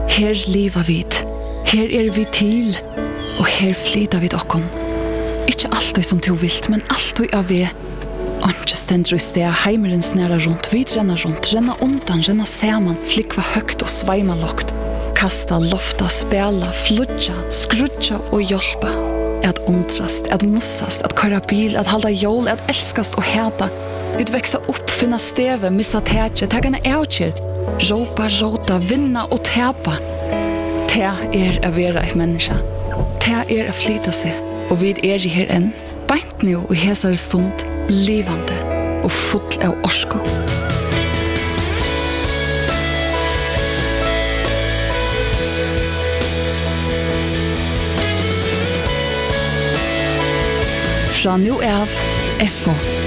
Her lever vi, her vi til, og her flyter vi okkom. Ikke alltid som du vilt, men alltid av vi. Ikke stendur i sted, heimeren snæra rundt, vi renna undan, renna saman, flikva høgt og sveima lågt. Kasta, lofta, spela, fludja, skrudja og hjelpa. At undrast, at mussast, at køra bil, at halda jól, at elskast og heta. Utveksa upp, finna steve, missa tætje, tegane eukir. Råpa, råta, vinna og tepa. Te a vera et menneske. Te a flyta seg. Og vi i her enn, beint nu og hesar stund, livande og full av orsko. Fra nu av, FO.